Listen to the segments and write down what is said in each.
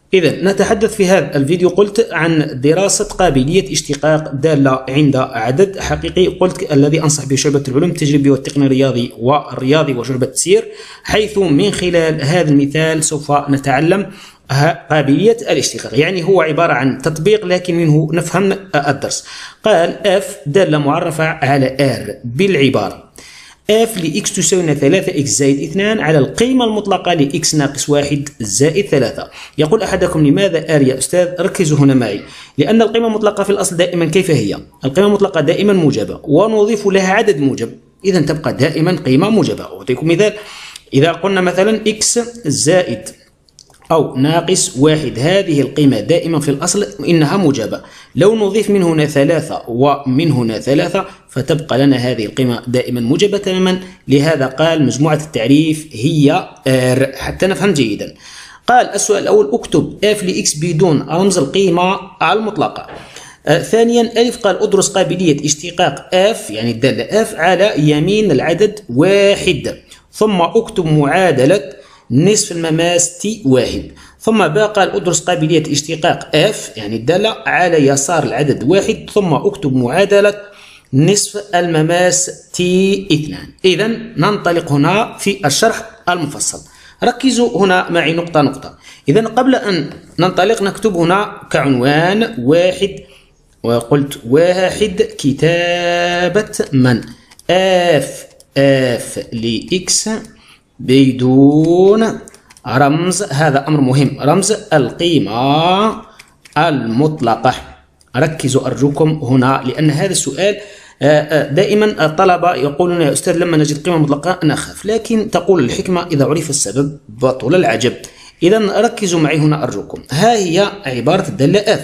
إذا نتحدث في هذا الفيديو قلت عن دراسة قابلية اشتقاق دالة عند عدد حقيقي، قلت الذي أنصح به شعبة العلوم التجريبي والتقني الرياضي وشعبة التسيير، حيث من خلال هذا المثال سوف نتعلم قابلية الاشتقاق. يعني هو عبارة عن تطبيق لكن منه نفهم الدرس. قال f دالة معرفة على r بالعبارة f لx تساوي 3x زائد 2 على القيمة المطلقة لx ناقص 1 زائد 3. يقول أحدكم لماذا r يا أستاذ؟ ركزوا هنا معي، لأن القيمة المطلقة في الأصل دائما كيف هي؟ القيمة المطلقة دائما موجبة ونضيف لها عدد موجب، إذا تبقى دائما قيمة موجبة. أعطيكم مثال، إذا قلنا مثلا x زائد أو ناقص 1، هذه القيمة دائما في الأصل إنها موجبة، لو نضيف من هنا 3 ومن هنا 3 فتبقى لنا هذه القيمة دائما موجبة تماما. لهذا قال مجموعة التعريف هي R حتى نفهم جيدا. قال السؤال الأول اكتب f لx بدون رمز القيمة المطلقة. ثانيا ألف قال ادرس قابلية اشتقاق f يعني الدالة f على يمين العدد 1، ثم اكتب معادلة نصف المماس t1. ثم باء قال ادرس قابلية اشتقاق f يعني الدالة على يسار العدد 1، ثم اكتب معادلة نصف المماس t2. إذا ننطلق هنا في الشرح المفصل. ركزوا هنا معي نقطة نقطة. إذا قبل أن ننطلق نكتب هنا كعنوان واحد، وقلت واحد كتابة من f لx بدون رمز، هذا أمر مهم، رمز القيمة المطلقة. ركزوا أرجوكم هنا، لأن هذا السؤال دائما الطلبة يقولون يا أستاذ لما نجد قيمة مطلقة نخاف، لكن تقول الحكمة إذا عرف السبب بطل العجب. إذا ركزوا معي هنا أرجوكم. ها هي عبارة الدالة f.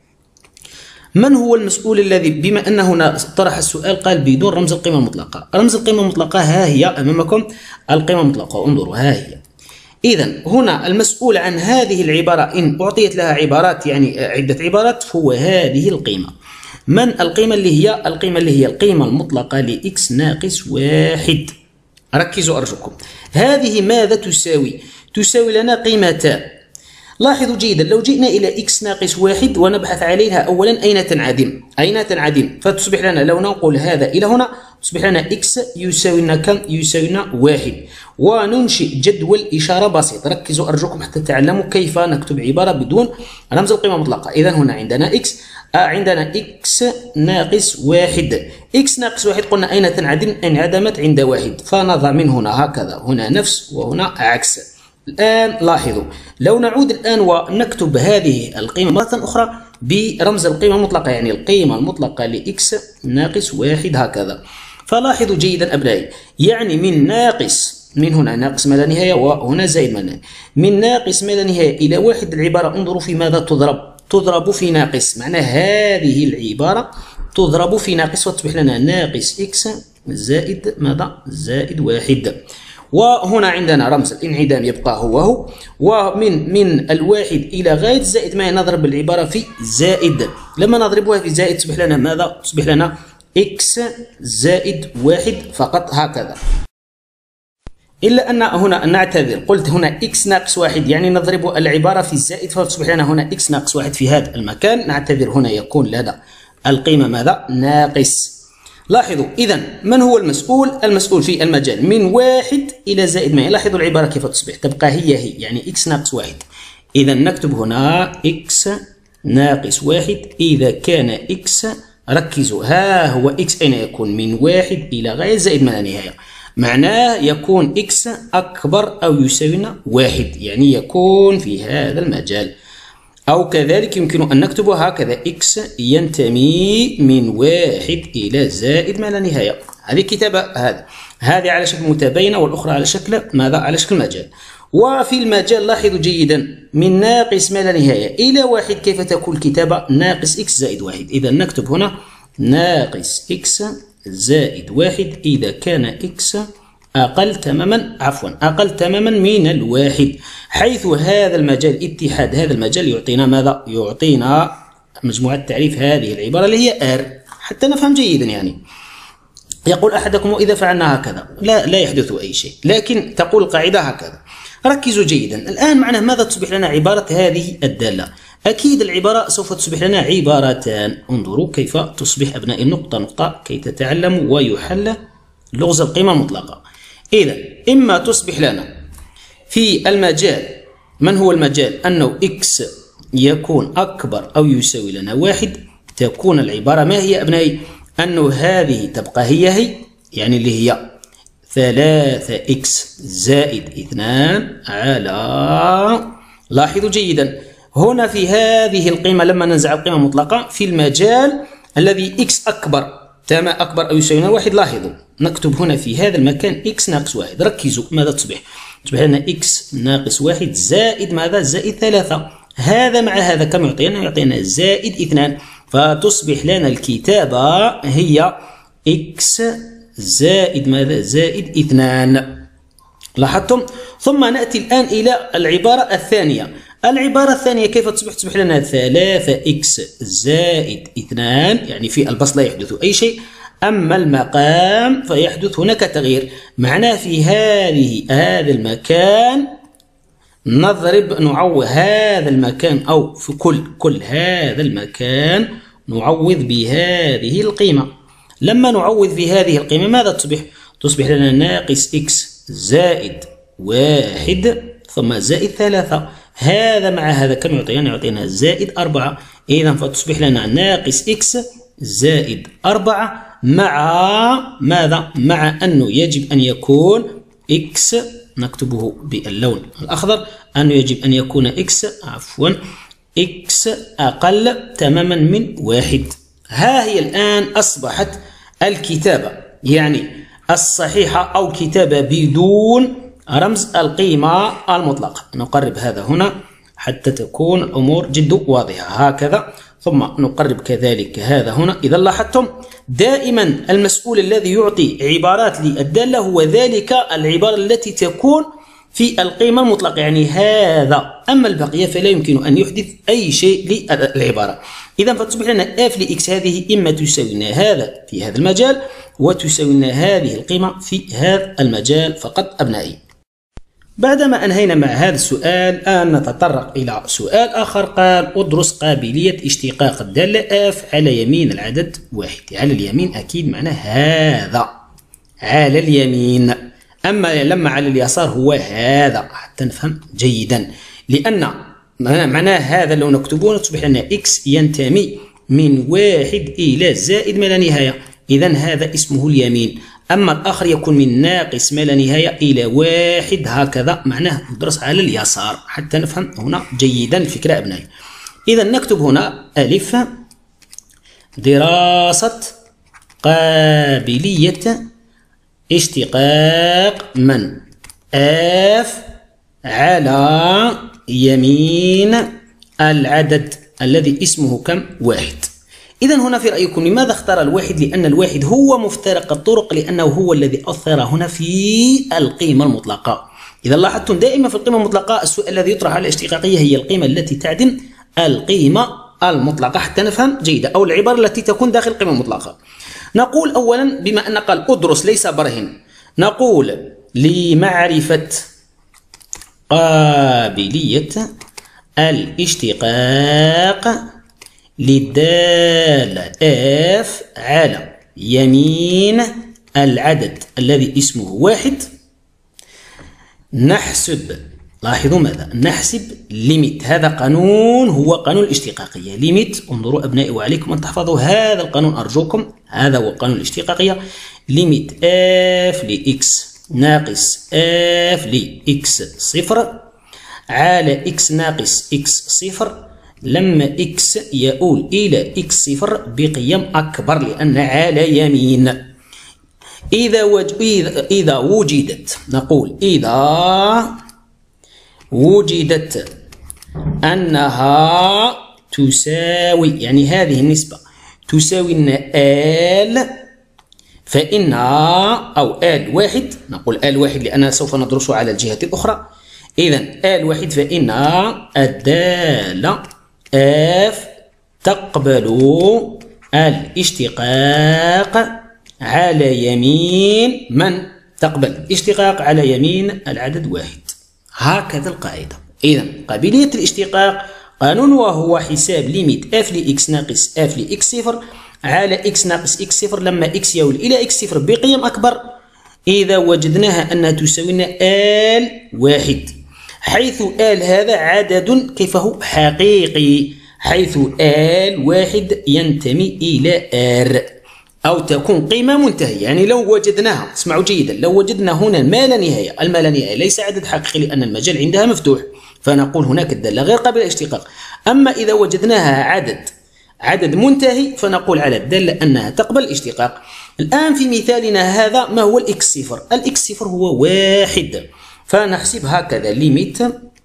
من هو المسؤول الذي بما أن هنا طرح السؤال قال بدون رمز القيمة المطلقة؟ رمز القيمة المطلقة ها هي أمامكم القيمة المطلقة، انظروا ها هي. إذا هنا المسؤول عن هذه العبارة إن أعطيت لها عبارات يعني عدة عبارات هو هذه القيمة. من القيمة اللي هي القيمة المطلقة لx ناقص 1. ركزوا أرجوكم. هذه ماذا تساوي؟ تساوي لنا قيمتان. لاحظوا جيدا، لو جئنا إلى x ناقص 1 ونبحث عليها أولا أين تنعدم؟ أين تنعدم؟ فتصبح لنا لو ننقل هذا إلى هنا تصبح لنا x يساوي لنا كم؟ يساوي لنا 1. وننشئ جدول إشارة بسيط. ركزوا أرجوكم حتى تعلموا كيف نكتب عبارة بدون رمز القيمة المطلقة. إذا هنا عندنا x، عندنا x ناقص 1. x ناقص 1 قلنا أين تنعدم؟ انعدمت عند 1، فنضع من هنا هكذا، هنا نفس وهنا عكس. الآن لاحظوا لو نعود الآن ونكتب هذه القيمة مرة أخرى برمز القيمة المطلقة، يعني القيمة المطلقة لx ناقص 1 هكذا. فلاحظوا جيدا أبنائي، يعني من ناقص، من هنا ناقص ما لا نهاية وهنا زائد ما لا نهاية، من ناقص ما لا نهاية إلى 1 العبارة انظروا في ماذا تضرب؟ تضرب في ناقص، معنى هذه العبارة تضرب في ناقص وتصبح لنا ناقص x زائد ماذا؟ زائد 1. وهنا عندنا رمز الانعدام يبقى هو، ومن الواحد إلى غاية زائد ما نضرب العبارة في زائد، لما نضربها في زائد تصبح لنا ماذا؟ تصبح لنا x زائد 1 فقط هكذا. إلا أن هنا نعتذر، قلت هنا x ناقص 1 يعني نضرب العبارة في الزائد فتصبح لنا هنا x ناقص 1 في هذا المكان. نعتذر هنا يكون لدى القيمة ماذا؟ ناقص. لاحظوا إذا من هو المسؤول؟ المسؤول في المجال من 1 إلى زائد ما. لاحظوا العبارة كيف تصبح، تبقى هي يعني x ناقص 1. إذا نكتب هنا x ناقص 1 إذا كان x، ركزوا ها هو x أين يكون؟ من 1 إلى غاية زائد ما لا نهاية، معناه يكون x أكبر أو يساوي 1، يعني يكون في هذا المجال. أو كذلك يمكن أن نكتب هكذا x ينتمي من 1 إلى زائد ما لا نهاية. هذه كتابة هذه على شكل متباينة والأخرى على شكل ماذا؟ على شكل مجال. وفي المجال لاحظوا جيدا من ناقص ما لا نهاية إلى 1 كيف تكون الكتابة؟ ناقص x زائد 1. إذا نكتب هنا ناقص x زائد 1 إذا كان x أقل تماما من الواحد، حيث هذا المجال اتحاد هذا المجال يعطينا ماذا؟ يعطينا مجموعة تعريف هذه العبارة اللي هي R حتى نفهم جيدا. يعني يقول أحدكم وإذا فعلنا هكذا لا يحدث أي شيء، لكن تقول القاعدة هكذا. ركزوا جيدا. الآن معنا ماذا تصبح لنا عبارة هذه الدالة؟ أكيد العبارة سوف تصبح لنا عبارتان. انظروا كيف تصبح أبنائي نقطة نقطة كي تتعلموا ويحل لغز القيمة المطلقة. إذا إما تصبح لنا في المجال، من هو المجال؟ أنه إكس يكون أكبر أو يساوي لنا 1، تكون العبارة ما هي أبنائي؟ أنه هذه تبقى هي يعني اللي هي 3x زائد 2 على، لاحظوا جيدا هنا في هذه القيمة لما ننزع القيمة المطلقة في المجال الذي x أكبر أو يساوي لنا 1، لاحظوا نكتب هنا في هذا المكان x ناقص 1. ركزوا ماذا تصبح؟ تصبح لنا x ناقص 1 زائد ماذا؟ زائد 3. هذا مع هذا كم يعطينا؟ يعطينا زائد 2. فتصبح لنا الكتابة هي x زائد ماذا؟ زائد 2. لاحظتم؟ ثم نأتي الآن إلى العبارة الثانية. العبارة الثانية كيف تصبح؟ تصبح لنا 3x زائد 2، يعني في البسط لا يحدث أي شيء، أما المقام فيحدث هناك تغيير. معناه في هذا المكان نعوض هذا المكان، أو في كل هذا المكان نعوض بهذه القيمة. لما نعوض في هذه القيمة ماذا تصبح؟ تصبح لنا ناقص x زائد 1 ثم زائد 3. هذا مع هذا كم يعطينا؟ يعطينا زائد 4. إذا فتصبح لنا ناقص x زائد 4 مع ماذا؟ مع أنه يجب أن يكون x، نكتبه باللون الأخضر، أنه يجب أن يكون x x أقل تماما من 1. ها هي الآن أصبحت الكتابة يعني الصحيحة أو كتابة بدون رمز القيمة المطلقة. نقرب هذا هنا حتى تكون الأمور جد واضحة هكذا، ثم نقرب كذلك هذا هنا. إذا لاحظتم دائما المسؤول الذي يعطي عبارات للدالة هو ذلك العبارة التي تكون في القيمة المطلقة، يعني هذا، أما البقية فلا يمكن أن يحدث أي شيء للعبارة. إذا فتصبح لنا f لx هذه إما تساوي لنا هذا في هذا المجال وتساوي لنا هذه القيمة في هذا المجال فقط أبنائي. بعدما أنهينا مع هذا السؤال الآن نتطرق إلى سؤال آخر. قال ادرس قابلية اشتقاق الدالة f على يمين العدد 1. على اليمين أكيد معناه هذا على اليمين، أما لما على اليسار هو هذا، حتى نفهم جيدا، لأن معناه هذا لو نكتبه تصبح لنا x ينتمي من 1 إلى زائد ما لا نهاية، إذا هذا اسمه اليمين. أما الآخر يكون من ناقص ما لا نهاية إلى 1 هكذا، معناه ندرس على اليسار حتى نفهم هنا جيدا الفكرة أبنائي. إذا نكتب هنا ألف دراسة قابلية اشتقاق من f على يمين العدد الذي اسمه كم؟ 1. إذا هنا في رأيكم لماذا اختار الواحد؟ لأن الواحد هو مفترق الطرق، لأنه هو الذي أثر هنا في القيمة المطلقة. إذا لاحظتم دائما في القيمة المطلقة السؤال الذي يطرح على الاشتقاقية هي القيمة التي تعدم القيمة المطلقة حتى نفهم جيدا، أو العبارة التي تكون داخل القيمة المطلقة. نقول أولا بما أن قال أدرس ليس برهن، نقول لمعرفة قابلية الاشتقاق للدالة f على يمين العدد الذي اسمه 1 نحسب، لاحظوا ماذا؟ نحسب ليميت. هذا قانون هو قانون الاشتقاقية ليميت. انظروا أبنائي وعليكم أن تحفظوا هذا القانون أرجوكم، هذا هو قانون الاشتقاقية. ليميت f لx ناقص f لx صفر على x ناقص x صفر لما x يؤول إلى x صفر بقيم أكبر، لأن على يمين. إذا وجدت، نقول إذا وجدت أنها تساوي، يعني هذه النسبة تساوي آل، فإنها أو آل 1، نقول آل 1 لأننا سوف ندرسه على الجهة الأخرى. إذا آل 1 فإن الدالة f تقبل الاشتقاق على يمين من؟ تقبل الاشتقاق على يمين العدد 1 هكذا القاعدة. إذا قابلية الاشتقاق قانون وهو حساب ليميت اف لإكس ناقص اف لإكس صفر على إكس ناقص إكس صفر لما إكس يؤول إلى إكس صفر بقيم أكبر إذا وجدناها أنها تساوي لنا آل واحد، حيث آل هذا عدد كيف هو حقيقي، حيث آل واحد ينتمي إلى آر، أو تكون قيمة منتهية. يعني لو وجدناها، اسمعوا جيدا، لو وجدنا هنا ما لا نهاية، الما لا نهاية ليس عدد حقيقي لأن المجال عندها مفتوح، فنقول هناك الدالة غير قابلة للاشتقاق. أما إذا وجدناها عدد منتهي فنقول على الدالة أنها تقبل الاشتقاق. الآن في مثالنا هذا ما هو الإكس صفر؟ الإكس صفر هو واحد، فنحسب هكذا ليميت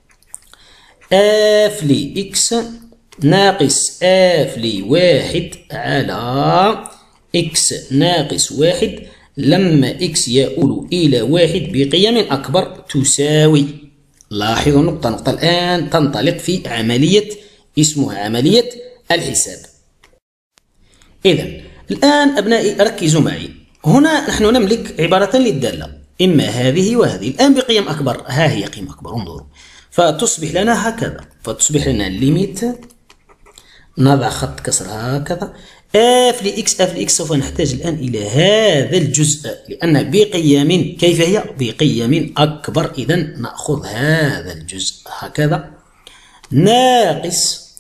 اف لإكس ناقص اف لواحد على إكس ناقص واحد لما إكس يؤول إلى واحد بقيم أكبر تساوي. لاحظوا نقطة الآن تنطلق في عملية اسمها عملية الحساب. إذا الآن أبنائي ركزوا معي، هنا نحن نملك عبارة للدالة، إما هذه وهذه. الآن بقيم أكبر، ها هي قيمة أكبر، انظروا، فتصبح لنا هكذا، فتصبح لنا الليميت، نضع خط كسر هكذا، اف لإكس اف لإكس. سوف نحتاج الآن إلى هذا الجزء لأن بقيم، كيف هي؟ بقيم أكبر. إذا نأخذ هذا الجزء هكذا ناقص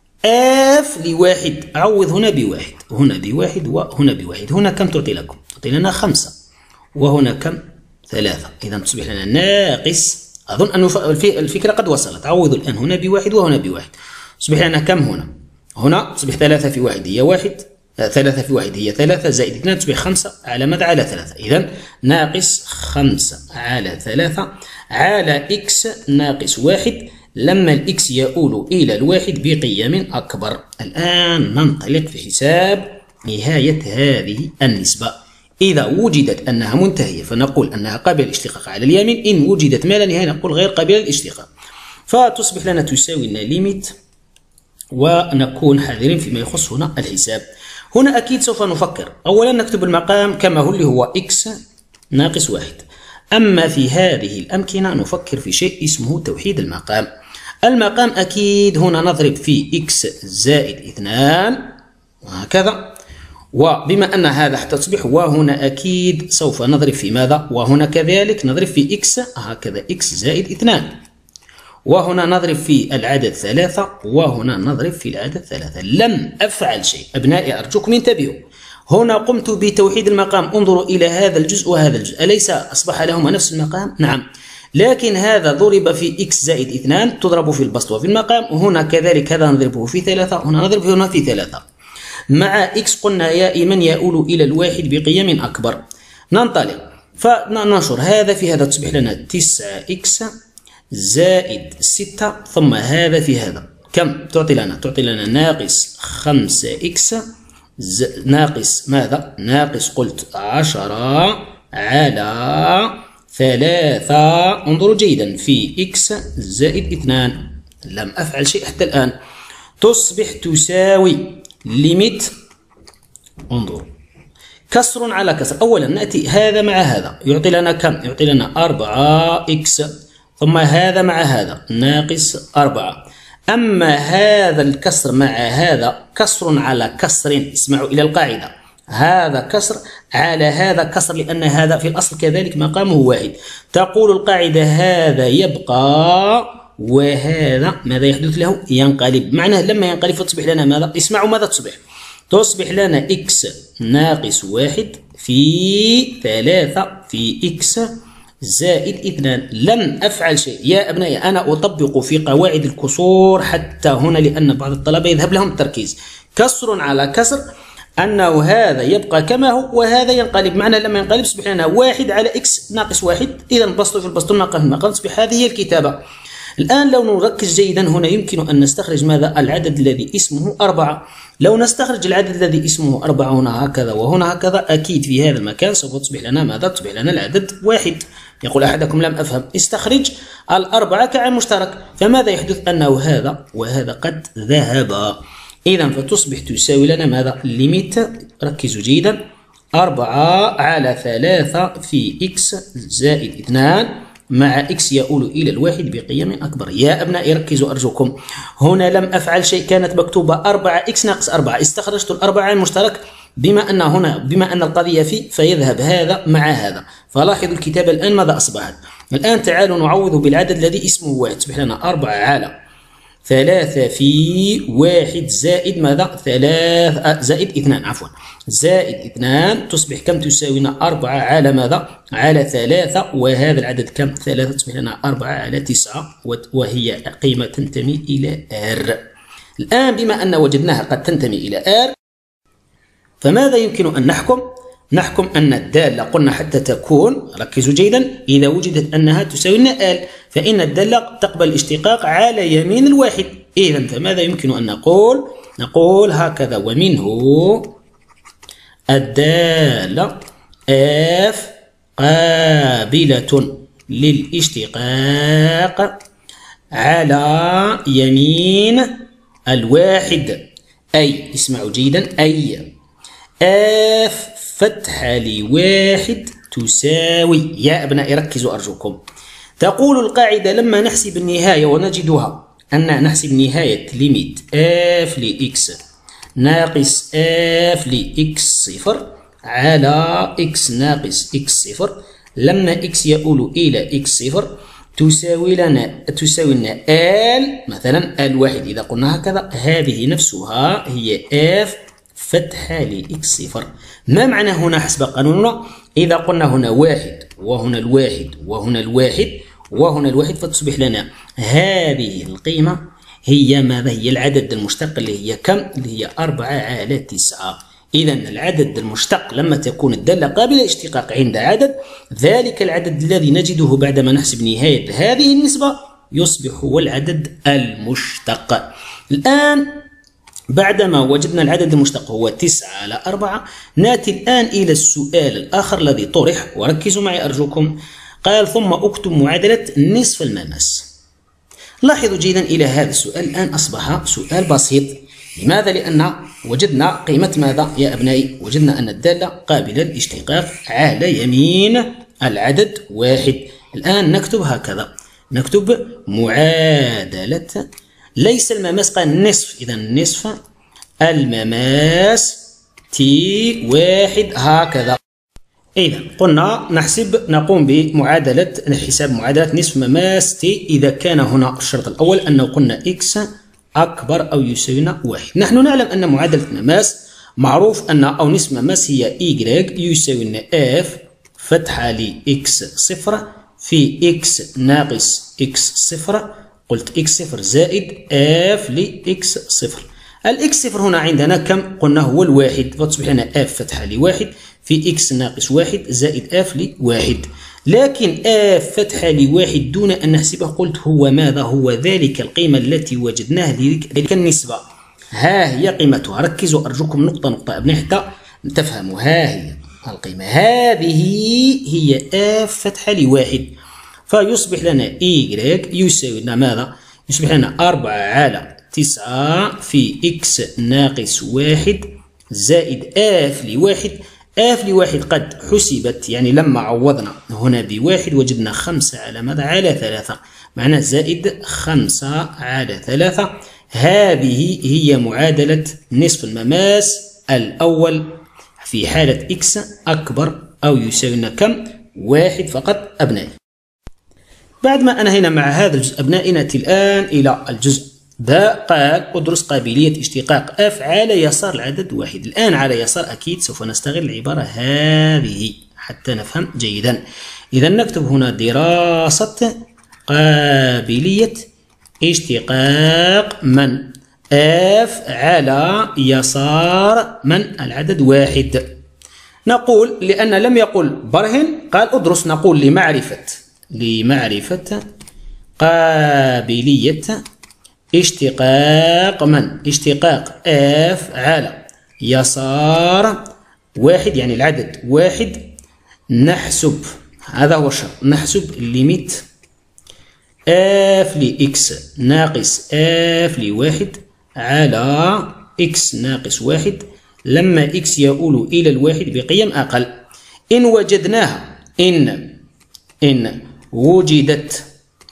اف لواحد، عوض هنا بواحد، هنا بواحد وهنا بواحد. هنا كم تعطي لكم؟ تعطي لنا 5 وهنا كم؟ 3. إذا تصبح لنا ناقص، أظن أن الفكرة قد وصلت. عوضوا الآن هنا بواحد وهنا بواحد، تصبح لنا كم هنا؟ هنا تصبح 3 في واحد هي واحد، 3 في واحد هي 3 زائد 2 تصبح 5 على ماذا؟ على 3. إذا ناقص 5 على 3 على إكس ناقص واحد لما الإكس يؤول إلى الواحد بقيم أكبر. الآن ننطلق في حساب نهاية هذه النسبة. إذا وجدت أنها منتهية فنقول أنها قابلة للاشتقاق على اليمين، إن وجدت ما لا نهاية نقول غير قابلة للاشتقاق. فتصبح لنا تساوي لنا ليميت، ونكون حذرين فيما يخص هنا الحساب. هنا أكيد سوف نفكر، أولا نكتب المقام كما هو اللي هو إكس ناقص واحد. أما في هذه الأمكنة نفكر في شيء اسمه توحيد المقام. المقام أكيد هنا نضرب في إكس زائد 2 وهكذا، وبما أن هذا حتى تصبح، وهنا أكيد سوف نضرب في ماذا؟ وهنا كذلك نضرب في إكس هكذا إكس زائد 2، وهنا نضرب في العدد 3 وهنا نضرب في العدد 3. لم أفعل شيء أبنائي، أرجوكم انتبهوا، هنا قمت بتوحيد المقام. انظروا إلى هذا الجزء وهذا الجزء، أليس أصبح لهما نفس المقام؟ نعم، لكن هذا ضرب في إكس زائد 2 تضرب في البسط وفي المقام، وهنا كذلك هذا نضربه في 3 هنا نضرب هنا في 3. مع إكس قلنا دائما يؤول إلى الواحد بقيم أكبر. ننطلق فننشر هذا في هذا، تصبح لنا 9 إكس زائد 6 ثم هذا في هذا كم تعطي لنا؟ تعطي لنا ناقص 5 إكس ناقص ماذا؟ ناقص قلت 10 على 3. انظروا جيدا في إكس زائد 2. لم أفعل شيء حتى الآن. تصبح تساوي ليميت، انظروا كسر على كسر. أولا نأتي هذا مع هذا يعطي لنا كم؟ يعطي لنا 4 إكس، ثم هذا مع هذا ناقص 4. أما هذا الكسر مع هذا كسر على كسر، اسمعوا إلى القاعدة، هذا كسر على هذا كسر، لأن هذا في الأصل كذلك مقامه واحد. تقول القاعدة هذا يبقى وهذا ماذا يحدث له؟ ينقلب. معناه لما ينقلب فتصبح لنا ماذا؟ اسمعوا ماذا تصبح؟ تصبح لنا إكس ناقص 1 في 3 في إكس زائد 2. لم أفعل شيء يا أبنائي، أنا أطبق في قواعد الكسور حتى هنا لأن بعض الطلبة يذهب لهم التركيز. كسر على كسر، أنه هذا يبقى كما هو وهذا ينقلب. معنى لما ينقلب يصبح لنا 1 على إكس ناقص 1. إذا البسط في البسط الناقص في الناقص، تصبح هذه هي الكتابة. الآن لو نركز جيدا هنا يمكن أن نستخرج ماذا؟ العدد الذي اسمه 4. لو نستخرج العدد الذي اسمه 4 هنا هكذا وهنا هكذا، أكيد في هذا المكان سوف تصبح لنا ماذا؟ تصبح لنا العدد 1. يقول أحدكم لم أفهم، استخرج 4 كعامل مشترك، فماذا يحدث؟ أنه هذا وهذا قد ذهبا. إذا فتصبح تساوي لنا ماذا؟ ليميت، ركزوا جيدا، 4 على 3 في إكس زائد 2 مع إكس يؤول إلى الواحد بقيم أكبر. يا أبنائي ركزوا أرجوكم، هنا لم أفعل شيء، كانت مكتوبة 4 إكس ناقص 4، استخرجت الأربعة المشترك، بما أن القضية فيذهب هذا مع هذا. فلاحظوا الكتابة الآن ماذا أصبحت. الآن تعالوا نعوض بالعدد الذي اسمه واحد. تصبح لنا 4 على 3 في 1 زائد ماذا؟ 3 زائد 2 عفوا زائد 2 تصبح كم؟ تساوي لنا 4 على ماذا؟ على 3، وهذا العدد كم؟ 3 تصبح لنا 4 على 9، وهي قيمة تنتمي إلى R. الآن بما أن وجدناها قد تنتمي إلى R، فماذا يمكن أن نحكم؟ نحكم أن الدالة قلنا حتى تكون، ركزوا جيدا، إذا وجدت أنها تساوي لنا L، فإن الدالة تقبل الاشتقاق على يمين الواحد. إذا فماذا يمكن أن نقول؟ نقول هكذا: ومنه الدالة F قابلة للاشتقاق على يمين الواحد، أي اسمعوا جيدا، أي F فتحة لواحد تساوي، يا أبنائي ركزوا أرجوكم، تقول القاعدة لما نحسب النهاية ونجدها أن نحسب نهاية ليميت F لإكس ناقص F لإكس صفر على إكس ناقص إكس صفر، لما إكس يؤول إلى إكس صفر تساوي لنا L مثلا الواحد. إذا قلنا هكذا هذه نفسها هي F فتحة لإكس صفر. ما معنى هنا حسب قانوننا؟ إذا قلنا هنا واحد وهنا الواحد وهنا الواحد وهنا الواحد، فتصبح لنا هذه القيمة هي ماذا؟ هي العدد المشتق اللي هي كم؟ اللي هي 4 على 9. إذا العدد المشتق لما تكون الدالة قابلة للاشتقاق عند عدد، ذلك العدد الذي نجده بعدما نحسب نهاية هذه النسبة يصبح هو العدد المشتق. الآن بعدما وجدنا العدد المشتق هو 9 على 4، نأتي الآن إلى السؤال الآخر الذي طرح، وركزوا معي أرجوكم. قال: ثم أكتب معادلة نصف المماس. لاحظوا جيدا إلى هذا السؤال، الآن أصبح سؤال بسيط. لماذا؟ لأن وجدنا قيمة ماذا يا أبنائي؟ وجدنا أن الدالة قابلة للاشتقاق على يمين العدد واحد. الآن نكتب هكذا، نكتب معادلة ليس المماس، قال نصف، إذا نصف المماس تي واحد هكذا. إذا قلنا نقوم بمعادلة حساب معادلة نصف مماس تي إذا كان هنا الشرط الأول أنه قلنا إكس أكبر أو يساوي واحد. نحن نعلم أن معادلة مماس معروف أن أو نصف مماس هي إيكغيك يساوي لنا إف فتحة لإكس صفر في إكس ناقص إكس صفر، قلت إكس صفر زائد إف لإكس صفر. الإكس صفر هنا عندنا كم؟ قلنا هو الواحد، فتصبح لنا إف فتحة لواحد في إكس ناقص واحد زائد إف لواحد. لكن اف فتحة لواحد دون أن نحسبه، قلت هو ماذا؟ هو ذلك القيمة التي وجدناها لذلك النسبة، ها هي قيمتها. ركزوا أرجوكم نقطة نقطة أبناء حتى تفهموا. ها هي القيمة، هذه هي اف فتحة لواحد، فيصبح لنا إيكغيك يساوي لنا ماذا؟ يصبح لنا 4 على 9 في إكس ناقص واحد زائد اف لواحد. اف لواحد قد حسبت، يعني لما عوضنا هنا بواحد وجدنا 5 على ماذا؟ على 3، معناه زائد 5 على 3. هذه هي معادلة نصف المماس الأول في حالة إكس أكبر أو يساوي لنا كم؟ واحد فقط أبنائي. بعد ما أنهينا مع هذا الجزء أبنائي، نأتي الآن إلى الجزء ده. قال: أدرس قابلية اشتقاق اف على يسار العدد واحد. الآن على يسار أكيد سوف نستغل العبارة هذه حتى نفهم جيدا. إذا نكتب هنا دراسة قابلية اشتقاق من اف على يسار من العدد واحد. نقول لأن لم يقل برهن، قال أدرس، نقول لمعرفة قابلية اشتقاق من؟ اشتقاق اف على يسار واحد، يعني العدد واحد. نحسب، هذا هو الشرط، نحسب ليميت اف لإكس ناقص اف لواحد على إكس ناقص واحد لما إكس يؤول إلى الواحد بقيم أقل. إن وجدناها، إن وجدت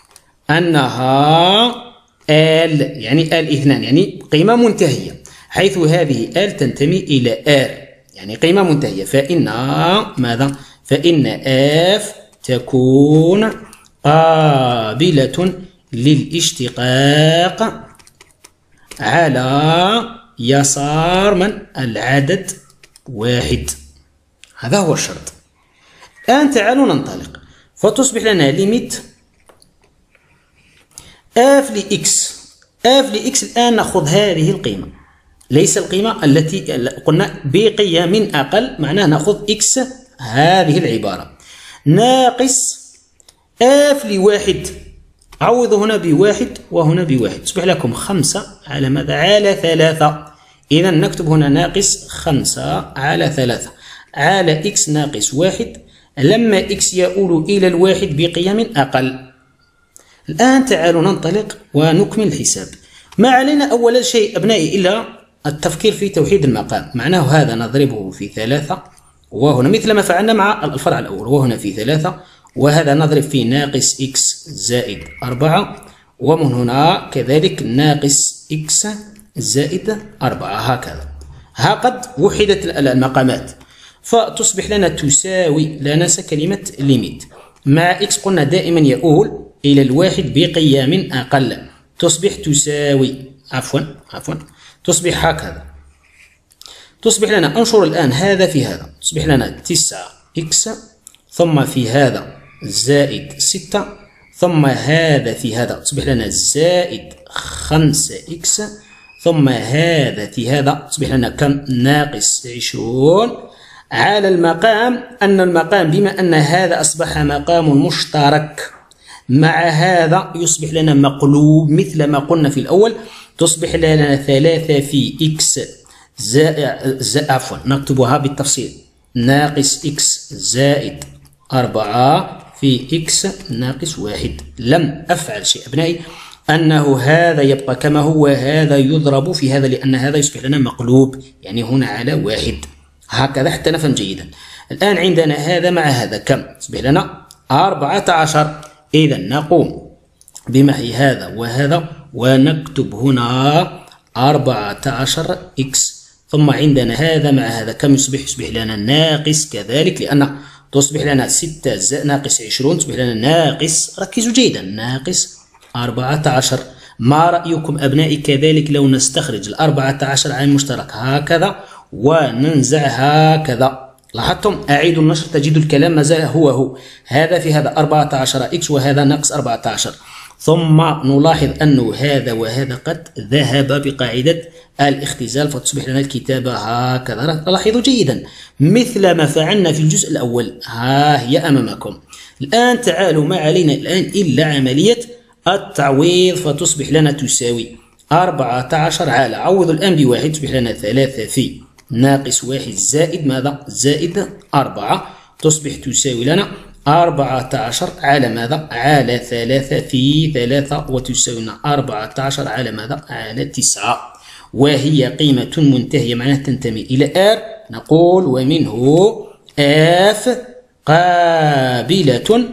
أنها آل، يعني آل اثنان، يعني قيمة منتهية، حيث هذه آل تنتمي إلى آر، يعني قيمة منتهية، فإن ماذا؟ فإن آف تكون قابلة للاشتقاق على يسار من؟ العدد واحد. هذا هو الشرط. الآن تعالوا ننطلق، فتصبح لنا ليميت اف لإكس. اف لإكس الآن نأخذ هذه القيمة، ليس القيمة التي قلنا بقيم أقل، معناه نأخذ إكس هذه العبارة ناقص اف لواحد، عوض هنا بواحد وهنا بواحد، تصبح لكم 5 على ماذا؟ على 3. إذا نكتب هنا ناقص 5 على 3 على إكس ناقص واحد، لما إكس يؤول إلى الواحد بقيم أقل. الآن تعالوا ننطلق ونكمل الحساب. ما علينا أول شيء أبنائي إلا التفكير في توحيد المقام، معناه هذا نضربه في 3، وهنا مثل ما فعلنا مع الفرع الأول، وهنا في 3، وهذا نضرب في ناقص إكس زائد 4، ومن هنا كذلك ناقص إكس زائد 4، هكذا. قد وحدت المقامات، فتصبح لنا تساوي، لا ننسى كلمة ليميت، مع إكس قلنا دائما يؤول إلى الواحد بقيم أقل، تصبح تساوي تصبح هكذا. تصبح لنا، انشر الآن هذا في هذا، تصبح لنا 9 إكس، ثم في هذا زائد 6، ثم هذا في هذا تصبح لنا زائد 5 إكس، ثم هذا في هذا تصبح لنا كم؟ ناقص 20 على المقام. أن المقام بما أن هذا أصبح مقام مشترك مع هذا يصبح لنا مقلوب مثل ما قلنا في الأول، تصبح لنا 3 في إكس نكتبها بالتفصيل، ناقص إكس زائد 4 في إكس ناقص 1. لم أفعل شيء أبنائي، أنه هذا يبقى كما هو وهذا يضرب في هذا، لأن هذا يصبح لنا مقلوب، يعني هنا على 1، هكذا حتى نفهم جيدا. الآن عندنا هذا مع هذا كم؟ يصبح لنا 14. إذا نقوم بمحي هذا وهذا ونكتب هنا 14 إكس، ثم عندنا هذا مع هذا كم يصبح لنا ناقص كذلك، لأن تصبح لنا 6 ناقص 20 تصبح لنا ناقص، ركزوا جيدا، ناقص 14. ما رأيكم أبنائي كذلك لو نستخرج 14 عن المشترك هكذا وننزع هكذا؟ لاحظتم؟ أعيد النشر تجد الكلام ما زال هو هذا في هذا 14 إكس وهذا ناقص 14، ثم نلاحظ أنه هذا وهذا قد ذهب بقاعدة الاختزال، فتصبح لنا الكتابة هكذا. لاحظوا جيدا مثل ما فعلنا في الجزء الأول، ها هي أمامكم. الآن تعالوا، ما علينا الآن إلا عملية التعويض، فتصبح لنا تساوي 14 على، عوض الآن بواحد، تصبح لنا 3 في ناقص 1 زائد ماذا؟ زائد 4، تصبح تساوي لنا 14 على ماذا؟ على 3 في 3، وتساوي لنا 14 على ماذا؟ على 9، وهي قيمة منتهية معناها تنتمي إلى R. نقول ومنه F قابلة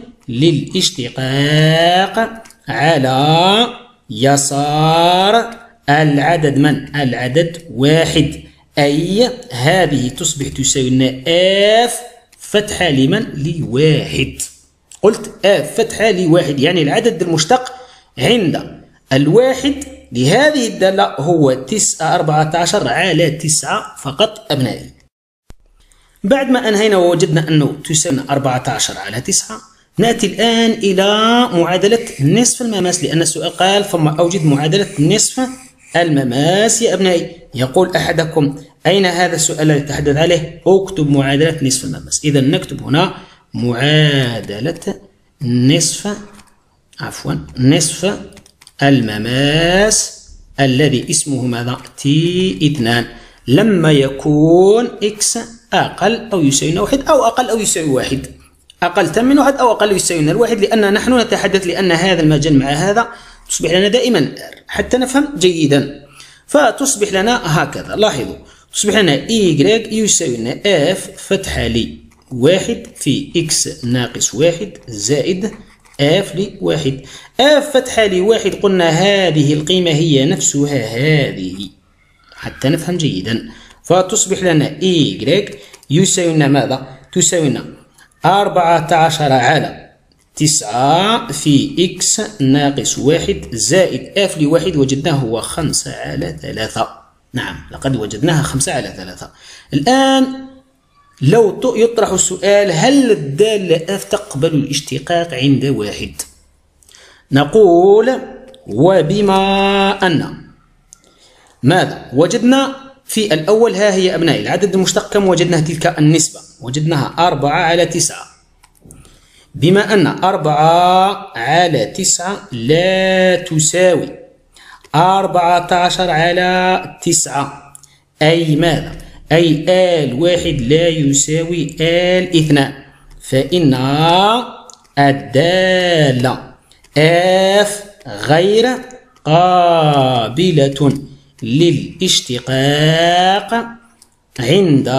للاشتقاق على يسار العدد من؟ العدد واحد، أي هذه تصبح تساوي لنا F فتحة لمن؟ لواحد. قلت F فتحة لواحد، يعني العدد المشتق عند الواحد لهذه الدالة هو 14 على 9 فقط أبنائي. بعد ما أنهينا ووجدنا أنه تساوي 14 على 9، نأتي الآن إلى معادلة نصف المماس، لأن السؤال قال ثم أوجد معادلة نصف المماس يا أبنائي. يقول أحدكم أين هذا السؤال الذي تحدث عليه؟ اكتب معادلة نصف المماس. إذا نكتب هنا معادلة نصف المماس الذي اسمه ماذا؟ T2 لما يكون x أقل أو يساوي 1 أو أقل أو يساوي 1، أقل من 1 أو أقل يساوي من 1، لأن نحن نتحدث لأن هذا المجال مع هذا تصبح لنا دائما حتى نفهم جيدا، فتصبح لنا هكذا. لاحظوا تصبح لنا y يساوي لنا f فتحة لي 1 في x ناقص 1 زائد اف لواحد. اف فتحة لواحد قلنا هذه القيمة هي نفسها هذه حتى نفهم جيدا، فتصبح لنا y يساوي لنا ماذا؟ تساوي لنا 14 على 9 في x ناقص 1 زائد اف لواحد وجدناه هو 5 على 3. نعم لقد وجدناها 5 على 3. الآن لو يطرح السؤال هل الدالة اف تقبل الاشتقاق عند واحد؟ نقول وبما أن ماذا؟ وجدنا في الأول ها هي أبنائي العدد المشتق كم وجدناه تلك النسبة؟ وجدناها 4 على 9. بما أن 4 على 9 لا تساوي 14 على 9 أي ماذا؟ أي آل واحد لا يساوي آل 2، فإن الدالة اف غير قابلة للاشتقاق عند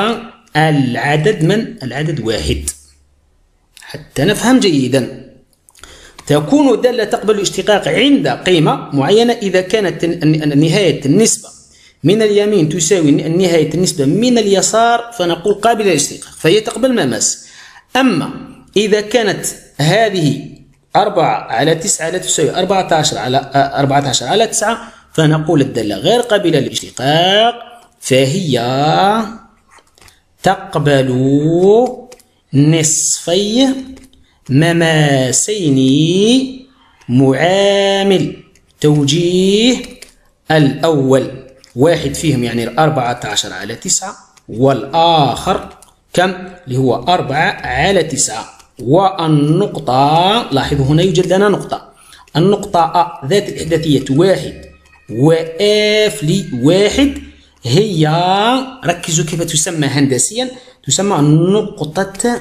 العدد واحد. حتى نفهم جيدا، تكون الدالة تقبل الاشتقاق عند قيمة معينة إذا كانت نهاية النسبة من اليمين تساوي نهاية النسبة من اليسار فنقول قابلة للاشتقاق فهي تقبل مماس. أما إذا كانت هذه 4 على 9 لا تساوي 14 على 9 فنقول الدالة غير قابلة للاشتقاق فهي تقبل نصفي مماسين معامل توجيه الأول، واحد فيهم يعني 14 على 9 والآخر كم؟ اللي هو 4 على 9. والنقطة لاحظوا هنا يوجد لنا نقطة، النقطة ذات الإحداثية واحد وآف لواحد هي ركزوا كيف تسمى هندسيا، تسمى نقطة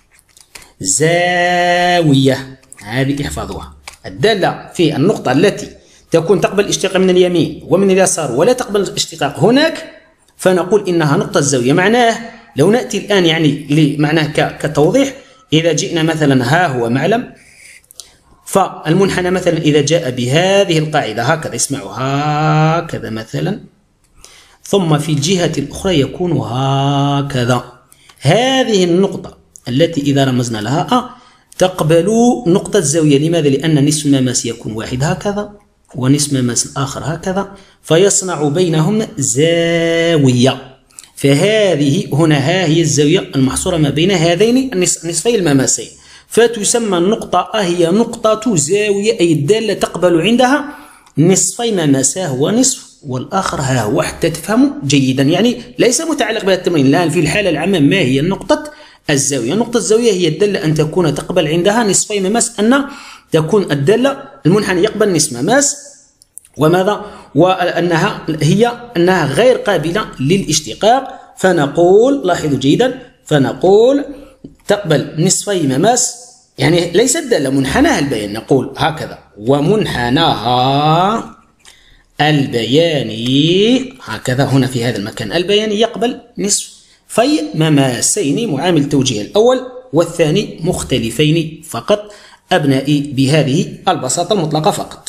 زاوية. هذه احفظوها، الدالة في النقطة التي تكون تقبل الاشتقاق من اليمين ومن اليسار ولا تقبل الاشتقاق هناك فنقول إنها نقطة زاوية. معناه لو نأتي الآن يعني لمعناه كتوضيح، إذا جئنا مثلا ها هو معلم، فالمنحنى مثلا إذا جاء بهذه القاعدة هكذا، اسمعوا هكذا مثلا، ثم في الجهة الأخرى يكون هكذا، هذه النقطة التي إذا رمزنا لها تقبل نقطة زاوية. لماذا؟ لأن نصف المماس يكون واحد هكذا ونصف المماس الآخر هكذا فيصنع بينهم زاوية، فهذه هنا ها هي الزاوية المحصورة ما بين هذين النصفي المماسين، فتسمى النقطة هي نقطة زاوية، أي الدالة تقبل عندها نصفي مماساه هو نصف والآخر ها هو، حتى تفهموا جيدا. يعني ليس متعلق بهذا التمرين، الآن في الحالة العامة ما هي نقطة الزاوية؟ نقطة الزاوية هي الدالة أن تكون تقبل عندها نصفي مماس، أن تكون الدالة المنحنى يقبل نصف مماس وماذا؟ وأنها أنها غير قابلة للاشتقاق، فنقول لاحظوا جيدا، فنقول تقبل نصفي مماس، يعني ليست دالة منحناها البيان، نقول هكذا ومنحناها البياني هكذا هنا في هذا المكان، البياني يقبل نصفي مماسين معامل التوجيه الأول والثاني مختلفين فقط أبنائي، بهذه البساطة المطلقة فقط.